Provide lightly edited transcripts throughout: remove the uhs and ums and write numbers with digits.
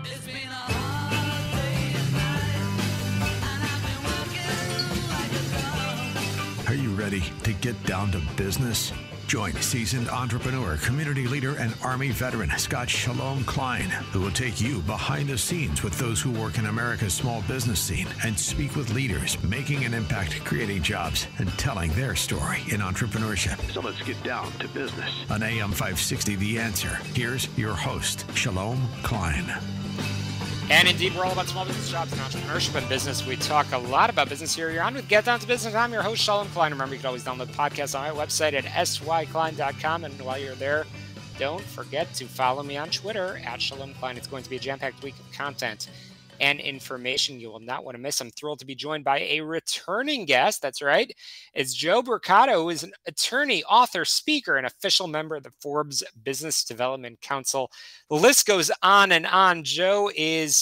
It's been a hard day and night, and I've been working like a dog. Are you ready to get down to business? Join seasoned entrepreneur, community leader, and Army veteran Scott Shalom Klein, who will take you behind the scenes with those who work in America's small business scene and speak with leaders making an impact, creating jobs, and telling their story in entrepreneurship. So let's get down to business. On AM 560, The Answer, here's your host, Shalom Klein. And indeed, we're all about small business, jobs, and entrepreneurship and business. We talk a lot about business here. You're on with Get Down to Business. I'm your host, Shalom Klein. Remember, you can always download the podcast on my website at syklein.com. And while you're there, don't forget to follow me on Twitter at Shalom Klein. It's going to be a jam-packed week of content and information you will not want to miss. I'm thrilled to be joined by a returning guest. That's right. It's Joe Brocato, who is an attorney, author, speaker, and official member of the Forbes Business Development Council. The list goes on and on. Joe is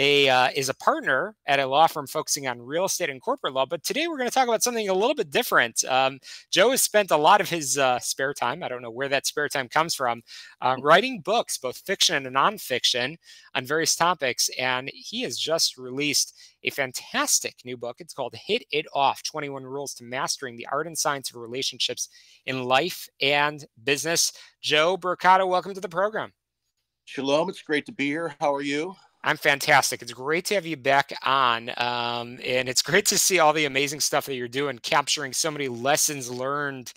a partner at a law firm focusing on real estate and corporate law. But today we're going to talk about something a little bit different. Joe has spent a lot of his spare time, I don't know where that spare time comes from, writing books, both fiction and nonfiction, on various topics. And he has just released a fantastic new book. It's called Hit It Off, 21 Rules to Mastering the Art and Science of Relationships in Life and Business. Joe Brocato, welcome to the program. Shalom, it's great to be here. How are you? I'm fantastic. It's great to have you back on. And it's great to see all the amazing stuff that you're doing, capturing so many lessons learned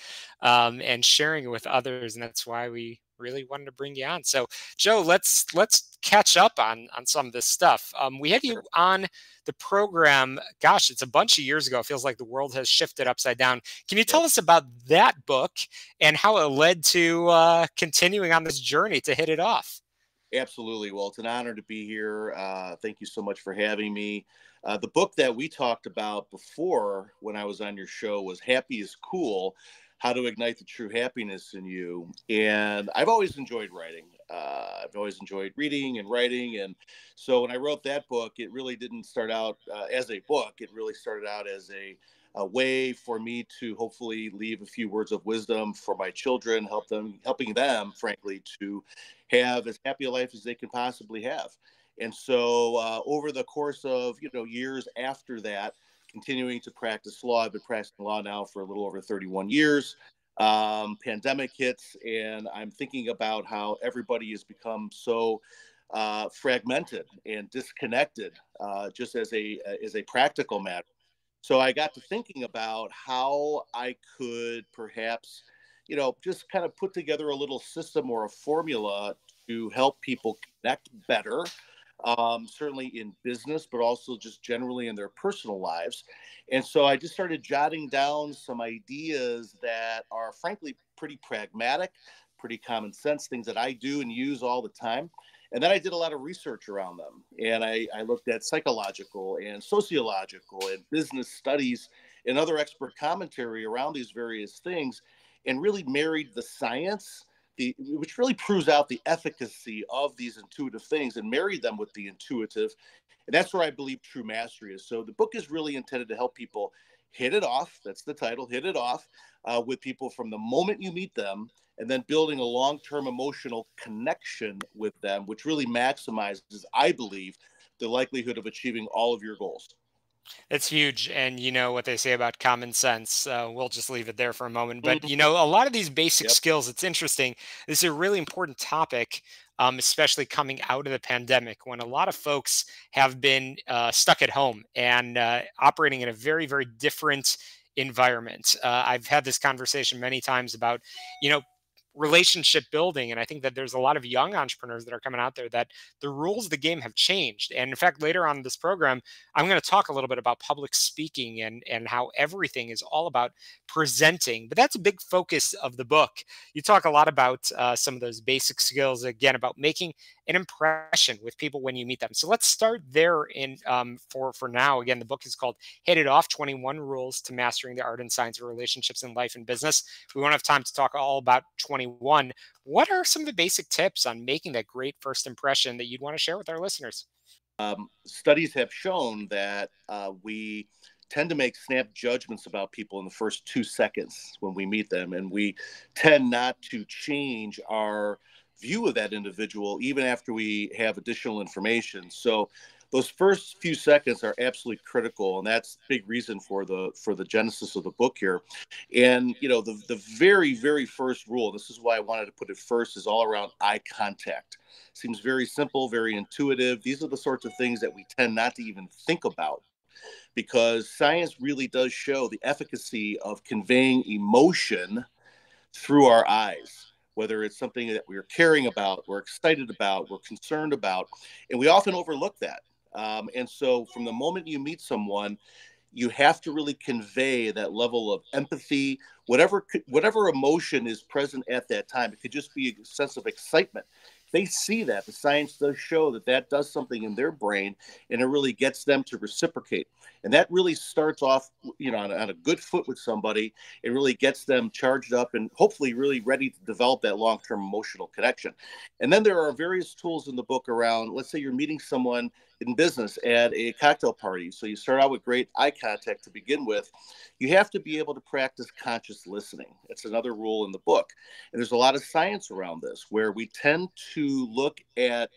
and sharing it with others. And that's why we really wanted to bring you on. So, Joe, let's catch up on some of this stuff. We had you on the program, gosh, it's a bunch of years ago. It feels like the world has shifted upside down. Can you tell us about that book and how it led to continuing on this journey to hit it off? Absolutely. Well, it's an honor to be here. Thank you so much for having me. The book that we talked about before when I was on your show was Happy is Cool, How to Ignite the True Happiness in You. And I've always enjoyed writing. I've always enjoyed reading and writing. And so when I wrote that book, it really didn't start out as a book. It really started out as a way for me to hopefully leave a few words of wisdom for my children, helping them, frankly, to have as happy a life as they can possibly have. And so over the course of, years after that, continuing to practice law, I've been practicing law now for a little over 31 years. Pandemic hits, and I'm thinking about how everybody has become so fragmented and disconnected, just as a practical matter. So I got to thinking about how I could perhaps, just kind of put together a little system or a formula to help people connect better, certainly in business, but also just generally in their personal lives. And so I just started jotting down some ideas that are frankly pretty pragmatic, pretty common sense, things that I do and use all the time. And then I did a lot of research around them. And I looked at psychological and sociological and business studies and other expert commentary around these various things, and really married the science, which really proves out the efficacy of these intuitive things, and married them with the intuitive. And that's where I believe true mastery is. So the book is really intended to help people hit it off. That's the title, Hit It Off, with people from the moment you meet them, and then building a long-term emotional connection with them, which really maximizes, I believe, the likelihood of achieving all of your goals. It's huge. And you know what they say about common sense. We'll just leave it there for a moment. But, a lot of these basic skills, it's interesting. This is a really important topic, especially coming out of the pandemic, when a lot of folks have been stuck at home and operating in a very, very different environment. I've had this conversation many times about, relationship building. And I think that there's a lot of young entrepreneurs that are coming out there that the rules of the game have changed. And in fact, later on in this program, I'm going to talk a little bit about public speaking and how everything is all about presenting. But that's a big focus of the book. You talk a lot about some of those basic skills, again, about making an impression with people when you meet them. So let's start there for now. Again, the book is called Hit It Off, 21 Rules to Mastering the Art and Science of Relationships in Life and Business. We won't have time to talk all about 21. What are some of the basic tips on making that great first impression that you'd want to share with our listeners? Studies have shown that we tend to make snap judgments about people in the first 2 seconds when we meet them. And we tend not to change our view of that individual, even after we have additional information. So those first few seconds are absolutely critical, and that's a big reason for the genesis of the book here. And the very, very first rule, this is why I wanted to put it first, is all around eye contact. Seems very simple, very intuitive. These are the sorts of things that we tend not to even think about, because science really does show the efficacy of conveying emotion through our eyes, whether it's something that we're caring about, we're excited about, we're concerned about, and we often overlook that. And so from the moment you meet someone, you have to really convey that level of empathy, whatever emotion is present at that time. It could just be a sense of excitement. They see that. The science does show that that does something in their brain, and it really gets them to reciprocate. And that really starts off, on a good foot with somebody. It really gets them charged up and hopefully really ready to develop that long-term emotional connection. And then there are various tools in the book around, let's say you're meeting someone in business at a cocktail party. So you start out with great eye contact to begin with. You have to be able to practice conscious listening. It's another rule in the book. And there's a lot of science around this, where we tend to look at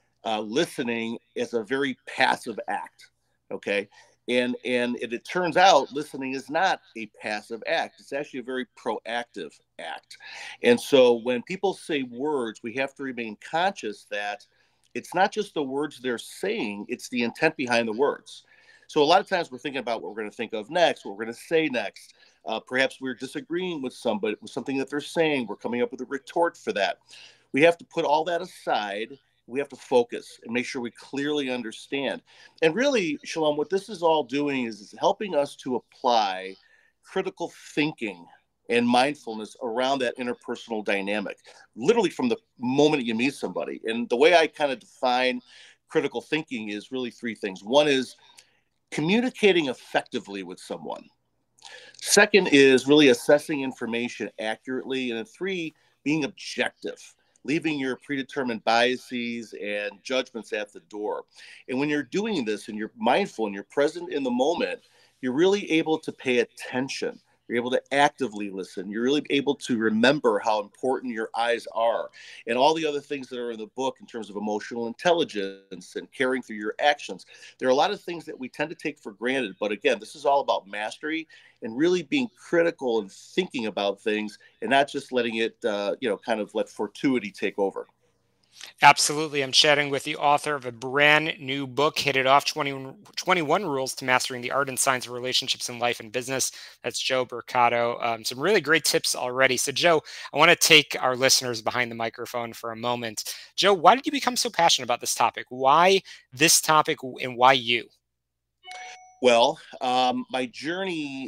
listening as a very passive act. Okay. And it turns out listening is not a passive act. It's actually a very proactive act. And so when people say words, we have to remain conscious that it's not just the words they're saying, it's the intent behind the words. So a lot of times we're thinking about what we're going to think of next, what we're going to say next. Perhaps we're disagreeing with somebody, with something that they're saying. We're coming up with a retort for that. We have to put all that aside. We have to focus and make sure we clearly understand. And really, Shalom, what this is all doing is helping us to apply critical thinking and mindfulness around that interpersonal dynamic, literally from the moment you meet somebody. And the way I kind of define critical thinking is really three things. One is communicating effectively with someone. Second is really assessing information accurately. And then three, being objective, leaving your predetermined biases and judgments at the door. And when you're doing this and you're mindful and you're present in the moment, you're really able to pay attention. You're able to actively listen. You're really able to remember how important your eyes are, and all the other things that are in the book in terms of emotional intelligence and carrying through your actions. There are a lot of things that we tend to take for granted. But again, this is all about mastery and really being critical and thinking about things, and not just letting it, kind of let fortuity take over. Absolutely. I'm chatting with the author of a brand new book, Hit It Off 21 Rules to Mastering the Art and Science of Relationships in Life and Business. That's Joe Brocato. Some really great tips already. So, Joe, I want to take our listeners behind the microphone for a moment. Joe, why did you become so passionate about this topic? Why this topic and why you? Well, my journey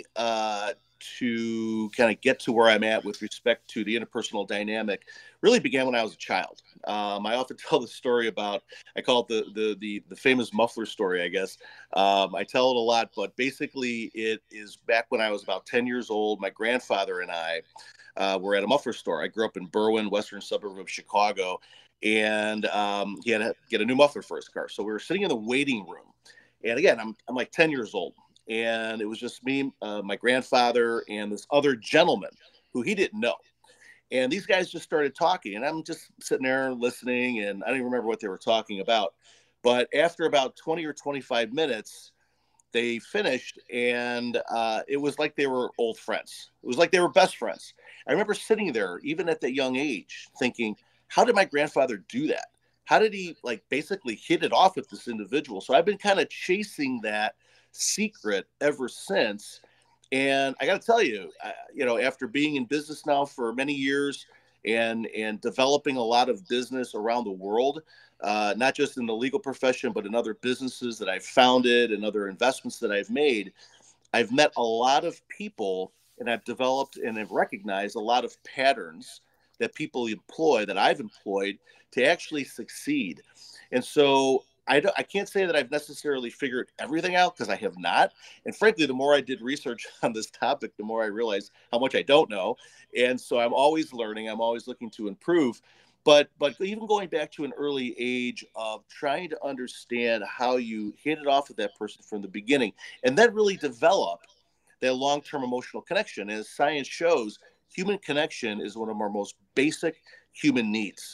to kind of get to where I'm at with respect to the interpersonal dynamic really began when I was a child. I often tell the story about, I call it the famous muffler story, I guess. I tell it a lot, but basically it is back when I was about 10 years old. My grandfather and I were at a muffler store. I grew up in Berwyn, western suburb of Chicago, and he had to get a new muffler for his car. So we were sitting in the waiting room. And again, I'm like 10 years old. And it was just me, my grandfather, and this other gentleman who he didn't know. And these guys just started talking. And I'm just sitting there listening. And I don't even remember what they were talking about. But after about 20 or 25 minutes, they finished. And it was like they were old friends. It was like they were best friends. I remember sitting there, even at that young age, thinking, how did my grandfather do that? How did he basically hit it off with this individual? So I've been kind of chasing that secret ever since. And I got to tell you, after being in business now for many years and developing a lot of business around the world, not just in the legal profession, but in other businesses that I've founded and other investments that I've made, I've met a lot of people, and I've developed and have recognized a lot of patterns that people employ, that I've employed to actually succeed. And so I can't say that I've necessarily figured everything out, because I have not. And frankly, the more I did research on this topic, the more I realized how much I don't know. And so I'm always learning. I'm always looking to improve. But even going back to an early age of trying to understand how you hit it off with that person from the beginning, and then really develop that long-term emotional connection. As science shows, human connection is one of our most basic human needs.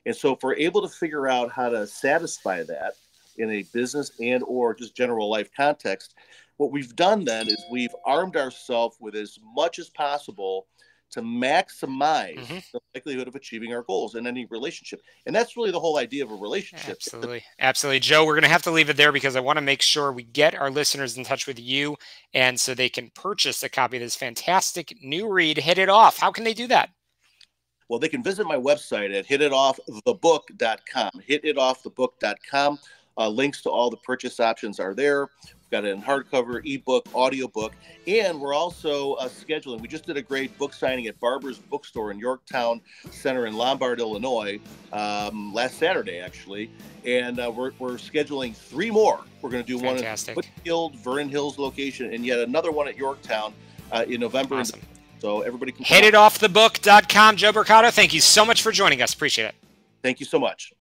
And so if we're able to figure out how to satisfy that in a business and or just general life context, what we've done then is we've armed ourselves with as much as possible to maximize the likelihood of achieving our goals in any relationship. And that's really the whole idea of a relationship. Absolutely. Absolutely. Joe, we're going to have to leave it there because I want to make sure we get our listeners in touch with you and so they can purchase a copy of this fantastic new read, Hit It Off. How can they do that? Well, they can visit my website at hititoffthebook.com, hititoffthebook.com. Links to all the purchase options are there. We've got it in hardcover, ebook, audiobook, and we're also scheduling. We just did a great book signing at Barber's Bookstore in Yorktown Center in Lombard, Illinois, last Saturday, actually. And we're scheduling 3 more. We're going to do Fantastic. one at Whitfield, Vernon Hills location, and yet another one at Yorktown in November. Awesome. So everybody can HitItOffTheBook.com. Joe Brocato, thank you so much for joining us. Appreciate it. Thank you so much.